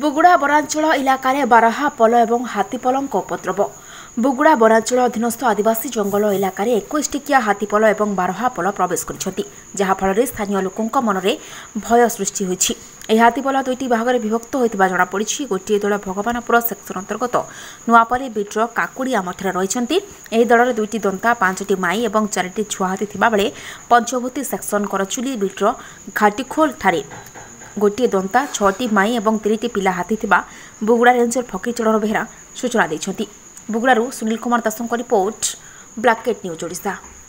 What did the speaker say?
बुगुड़ा वनांचल इलाकार बारहा पल और हाथीपलक उपद्रव। बुगुड़ा वनांचल अधीनस्थ आदिवासी जंगल इलाकार 21 टिकिया हाथीपल और बारहा पल प्रवेश कर जहाँफल स्थानीय लोकों मन में भय सृष्टि होइछि। ଏହି ହାତୀପଲ ଦୁଇଟି ଭାଗରେ ବିଭକ୍ତ ହୋଇଥିବା ଜଣାପଡ଼ିଛି। ଗୋଟିଏ ଦଳ ଭଗବାନପୁର ସେକ୍ସନ ଅନ୍ତର୍ଗତ ନୂଆପଲ୍ଲୀ ବିଟ୍ର କାକୁଡ଼ି ଆମଠାରେ ରହିଛନ୍ତି। ଏହି ଦଳରେ 2ଟି ଦନ୍ତା 5ଟି ମାଇ ଏବଂ 4ଟି ଛୁଆ ହାତୀ ଥିବାବେଳେ ପଞ୍ଚଭୂତି ସେକ୍ସନ କରଚୁଲି ବିଟ୍ର ଘାଟିଖୋଲଠାରେ ଗୋଟିଏ ଦନ୍ତା 6ଟି ମାଇ ଏବଂ 3ଟି ପିଲା ହାତୀ ଥିବା ବୁଗୁଡ଼ା ରେଞ୍ଜର ଫକୀରଚରଣ ବେହେରା ସୂଚନା ଦେଇଛନ୍ତି। ବୁଗୁଡ଼ାରୁ ସୁନୀଲ କୁମାର ଦାସଙ୍କ ରିପୋର୍ଟ, ବ୍ଲାକକେଟ୍ ନ୍ୟୁଜ୍ ଓଡ଼ିଶା।